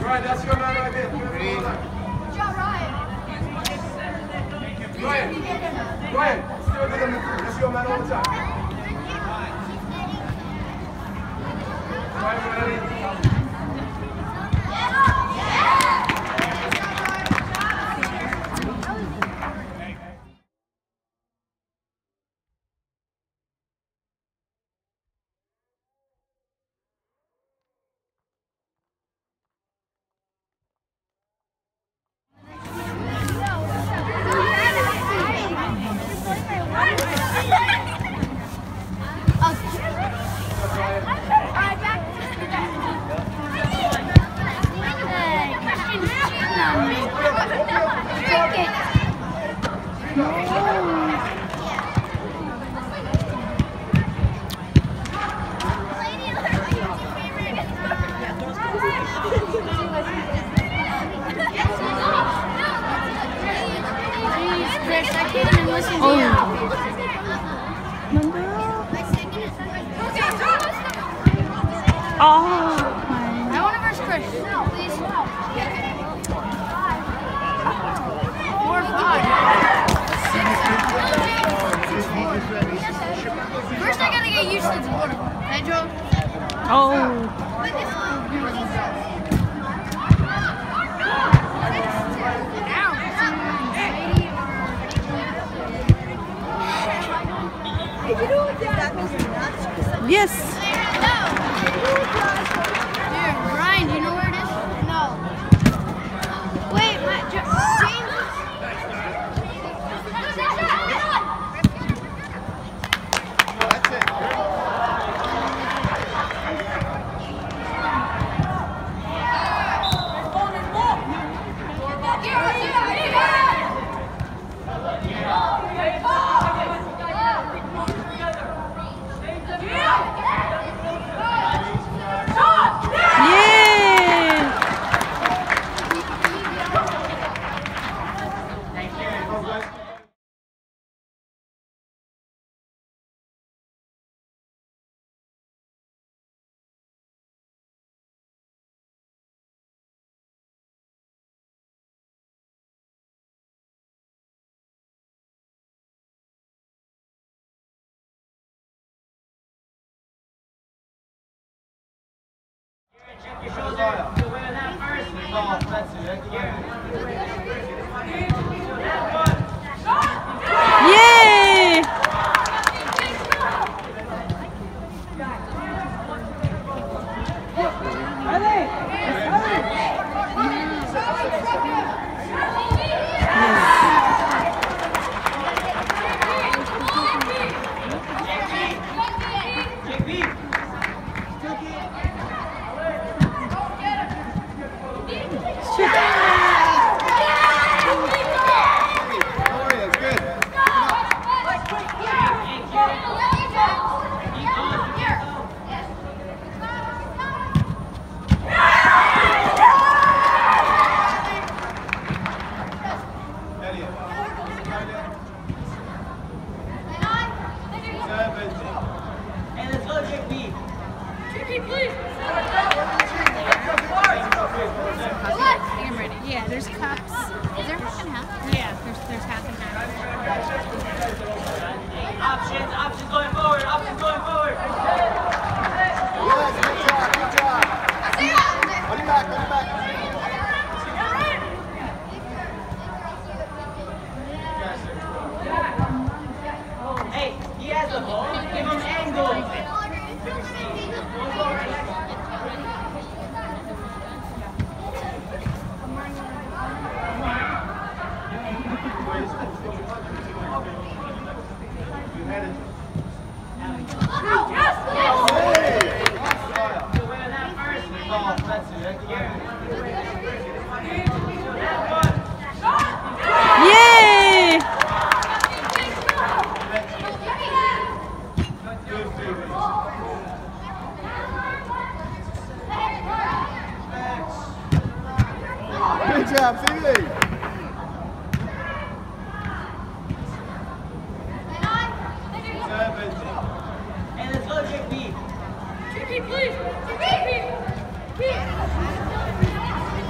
Ryan, that's your man right there. Good job, Ryan. Ryan, still good on the crew. That's your man all the time. Ryan, ready? First, I gotta get used to the water. Right, Joe? Oh. Yes. Here, Ryan, do you know where it is? No. Wait, James. Check your shoulder. You're wearing that first. Oh, that's it. Yay! Yeah, there's cups. Is there half and half? Yeah, there's half and half. Options going forward, options going forward. Yes, good job. Run it back. Hey, he has the ball. Give him angle. Yay! Good job, Stevie. And let's go, JP. JP, please. JP.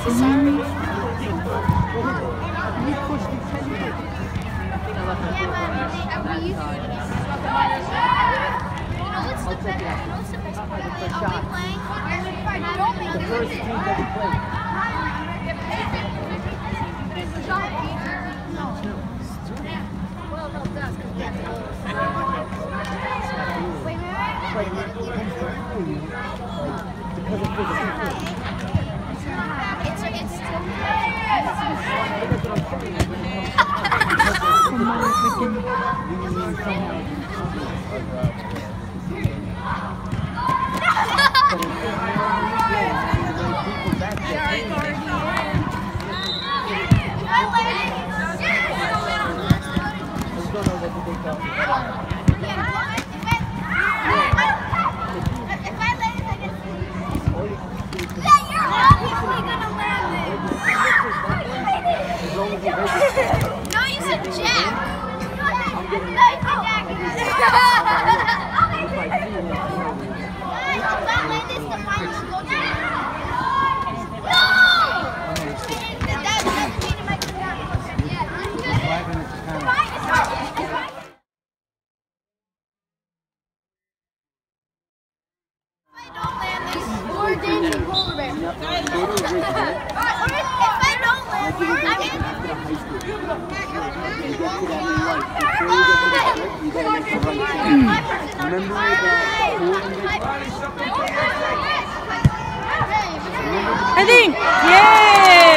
Heading! Yeah!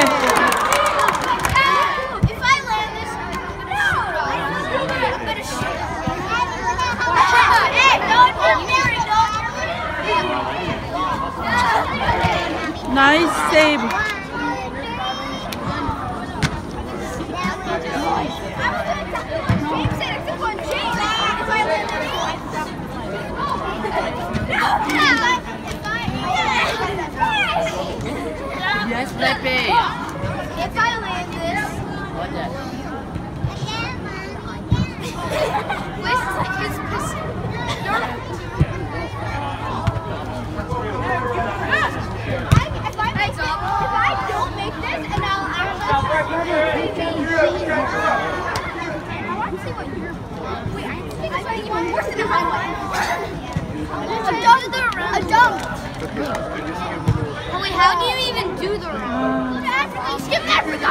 If I land this, I'm gonna shoot. Hey, don't Nice save. Yes, Pepe. If I land this, What that? if I don't make this, and I want to see what you're. Wait, I think even worse than a highlight. A dunk. Wait, how do you even do the round? You skip Africa.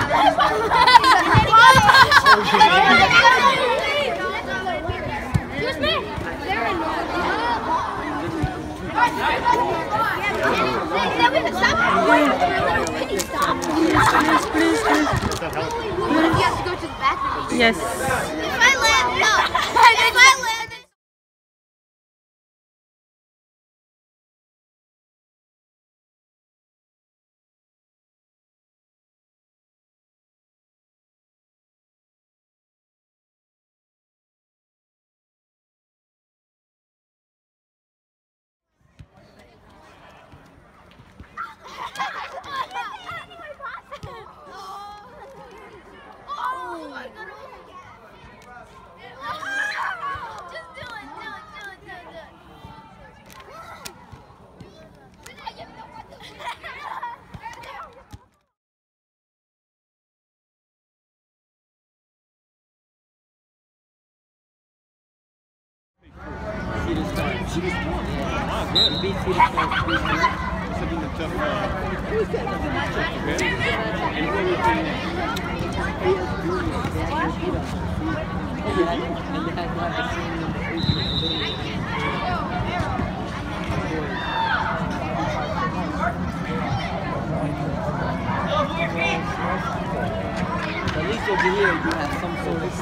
Excuse me. Stop. Please. What if you have to go to the bathroom? Yes. If I land, no. If I land. Oh my God. Just do it. At least over here you have some sort of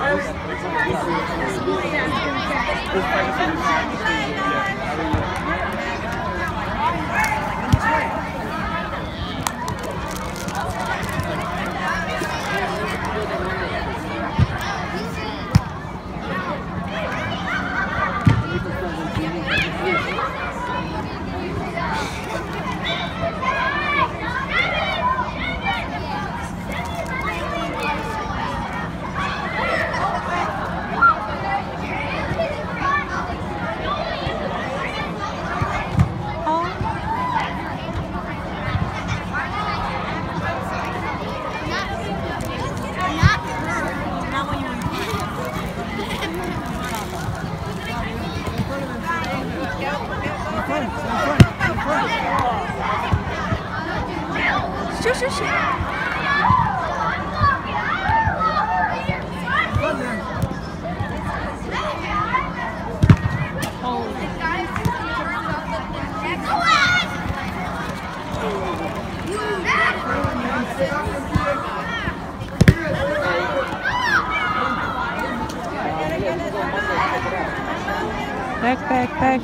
Back.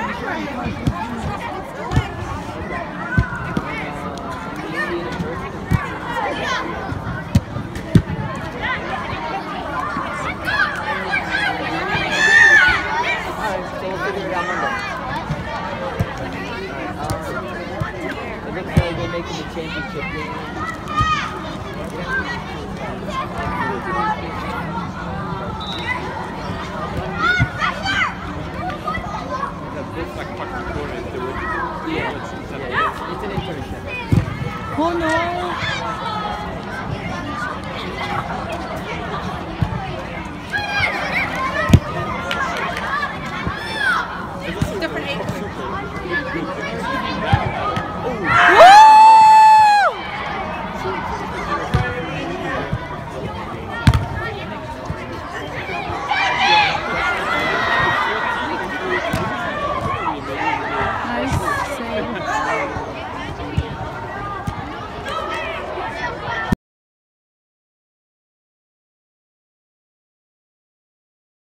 Alright, so we'll figure it out Monday. It looks like they're making the championship game. Yeah, it's an internship. Oh no!